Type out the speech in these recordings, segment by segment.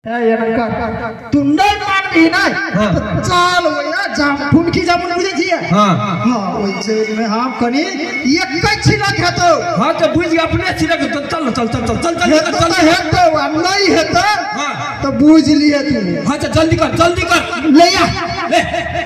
तुंडल मान भी नहीं चाल होया जामुन की जामुन बुझे छिए हां ओइ से में हम कनी एक छिलक हेतो हां तो बुझ अपने छिलक चल चल चल चल चल चल हेतो अब नहीं हेतो तो बुझ लिए तू हां तो जल्दी कर ले आ ले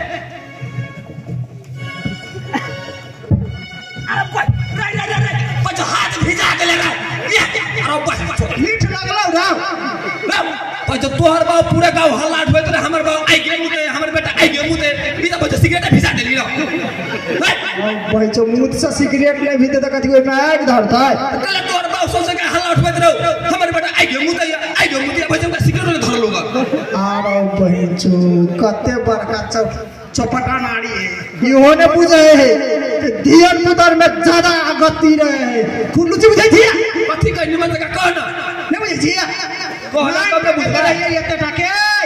अरे बच हाथ भिजा के ले रहा अरे बच मीठ लगलो राम तो तोहर बाप पूरे गांव हल्ला उठबे रे हमर बाप आई गेल मुते हमर बेटा आई गेल मुते बिना बच्चा सिगरेट भिजा देली रो भाई जो मुत से सिगरेट ले भीते त कथि ओइ में आग धरतै कले तोहर बाप सोचे के हल्ला उठबे रे हमर बेटा आई गेल मुते बच्चा सिगरेट धर लोगा आरो बहन जो कते बड़का चपटा नाड़ी है इहो ने बुझे है धियन पुतर में ज्यादा गति रहे है फुल्लुची बुझे छिए कथि कह निमन का कहना नहीं बुझे छिए कहला कब बुझे एते टाके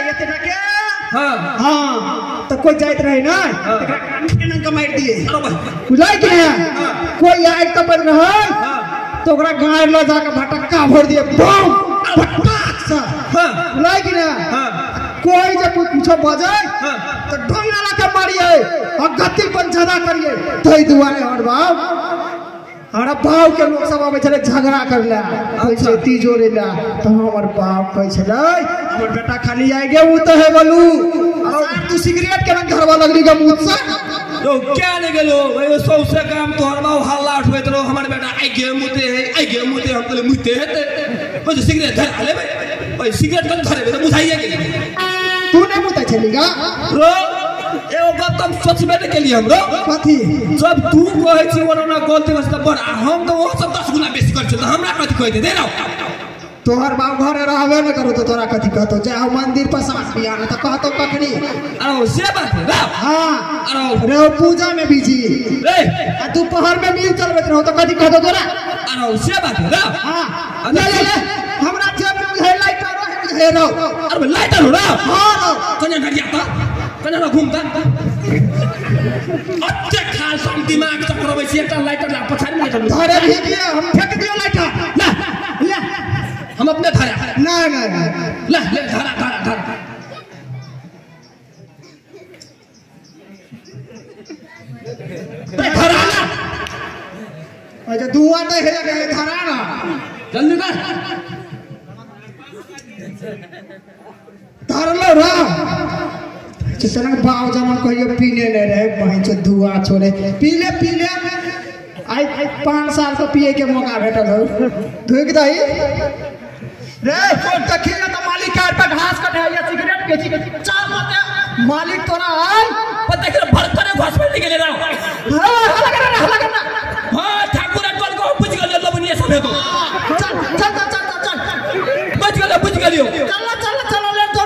हां तो कोई जाइत रहे ना एकरा केना कमाई दिए बुझाई कि कोई आइ तो बन रहा तो ओकरा गाय ल जाके भटक्का भर दिए बम फटाक सा बुझाई कि कोई जब कुछ बजाए तो ढोंगा लगा मारिए और गति पर ज्यादा करिए तई दुआरे और बाप के लोग सब आवे छले झगड़ा करला कैसे तीजोरे ला तो हमर बाप कह छले हमर बेटा खाली आइ गे उ तो है बोलू और तू सिगरेट के रंग धरवा लगली ग मुंह से तो क्या ले गेलो भाई सौ से काम तोहर बाप हल्ला उठबैत रहो हमर बेटा आई गे मुते हम कहले मुते हेते बस सिगरेट धर ले भाई सिगरेट कन धरे तो बुझाइए के तू ने मुते छलीगा रो एगो बात तुम सोचबे न के लिए हमरो कथि जब तू कहै छी ओना गलती बस त बड़ हम तो वो सब 10 गुना बेसी कर छ त हमरा कथि कह दे ना तोहर बाप घरे रहबे न करो तो तोरा कथि कहतो जा मंदिर पर साथ बिया न त कहतो कखनी अरे से बात है ना हां अरे पूजा में बिजी रे दोपहर में मिल चलबत रहो तो कथि कहतो तोरा अरे से बात है ना हां ले हमरा जेब में बुझे लाइटर रहे बुझे रहो अरे लाइटर हो रहा हां कन्या गरिया त कन्या घुमता अच्छे खास हम दिमाग चक्रबै छी एकटा लाइटर ला पछाडी लाइटर धरे भी हम फेंक दियो लाइटर ले हम अपने धरे नहीं ले धरा अच्छा दुआ तो है धरा ना जल्दी कर धर लो रा चलन बाव जमन कहियो पीने नहीं रहे बहन से दुआ छोड़े पी ले आई 5 साल तो पिए के मौका भेटल हो धुक दही रे कोन तखिया तो मालिक कार पे घास कटे या सिगरेट बेची के चाल मत मालिक तोरा आय पता के भरतरे घास पे निकले रहा हला करना हां ठाकुर अंकल को बुझ गेल लबनिया सब को चल बुझ गेलियो चल ले तो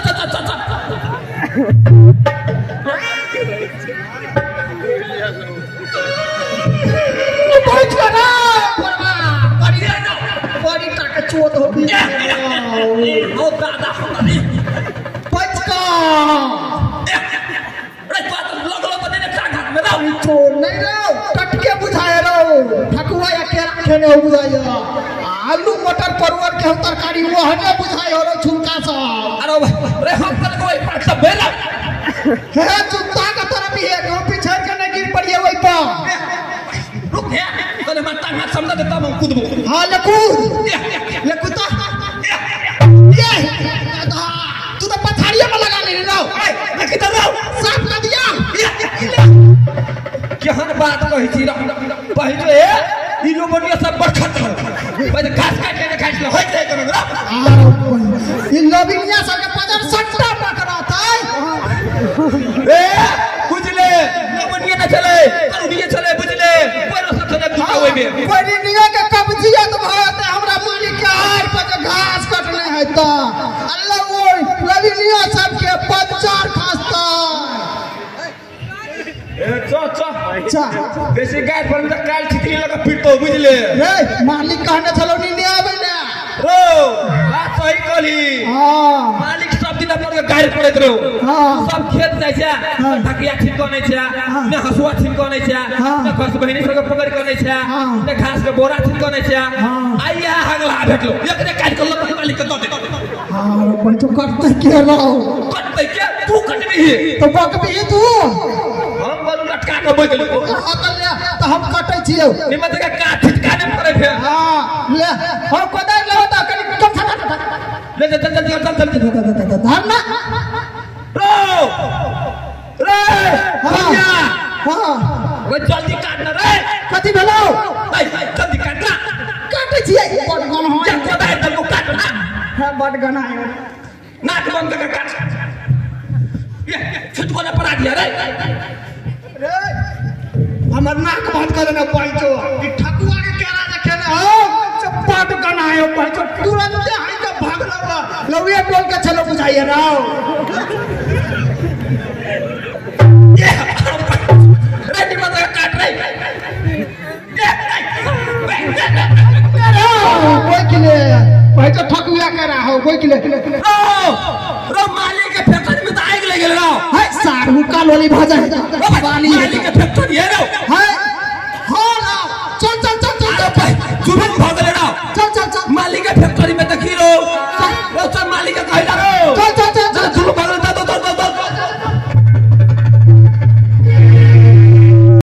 पहुंच गया बड़ी टाके चोट हो गई ओ दादा बच का रे बात लगलो तो ने घाट में रहो चोट नहीं रहो टटके बुझाए रहो ठकुआ या केरा खेने हो बुझाया आलू मटर परवल के तरकारी वो हने बुझाए हो रो झुमका सा अरे रे हम कल कोई पड़ता बेला हे जुत्ता का तरफ ही है को पीछे के नहीं गिर पड़िए वही पर रुक है तने मैं टांगा समझा देता हूं कूद हां लकुता ये तू तो पथारिया में लगा ले रहा है किधर रहो साफ कर दिया केहन बात कहि छी पहिले ई लोग बनिया सब बरखत हो पहिले घास काट के खाइ ले होय जाय करो ई लबिनिया सब के पदर सट्टा पकड़ाता ए बुझले लबिनिया न चले करुनिया चले बुझले पर सब चले बुझावे में बनिया के कब्जियत भयते हमरा मालिक के हाथ पर घास कटले है त अल्लाह ओए लबिनिया सब के पंचार खास्ता अच्छा बेसी गाय पर में काल छितरी लगा पिटतो बुझले रे मालिक कहने छलौनी नहीं आवे ना रो बात सही कहली हां मालिक सब दिन अपन कार्य करैत रहो हाँ। सब खेत जाय छै ढकिया छिलको नै छै ने हसुआ छिलको नै छै ने घास बहिनी सब पकड़ के नै छै ने घास के बोरा छिलको नै छै आइया हगला भेटलो एकरे काट के लकड़ी वाली के दे हां पर तो कटते के रहो कटते के तू कटबी तो बकबी तू हम बोलू लटका के बैठ गेलो तो हम कटै छियै निमत के काट छिटका नै करे फे हां ले हम कोदार ले होता कनी कम ले चल धरना रो रे भैया हां वो जल्दी काटना रे कथि भेलो जल्दी काटना काटै छियै बड गन हो जा कोदार तक काटना हां बड गन है नाक बंद करके काट ये छुटको ना पड़ा दिया रे रे हमर नाक बंद कर देना पाइचो ई ठकुआ के केरा देखे ने हो चप्पट गन आयो पाइचो तुरंत हाई के भागलो बा लौये बोल के चलो बुझाइए राव ये रेडी मत काट रे कोई किले पाइचो ठकुआ केरा हो कोई किले रो मालिक के फैक्ट्री में तो आग लग गेल रो हाय सारू का लोली भाजा है पानी मालिक के फैक्ट्री है रो हां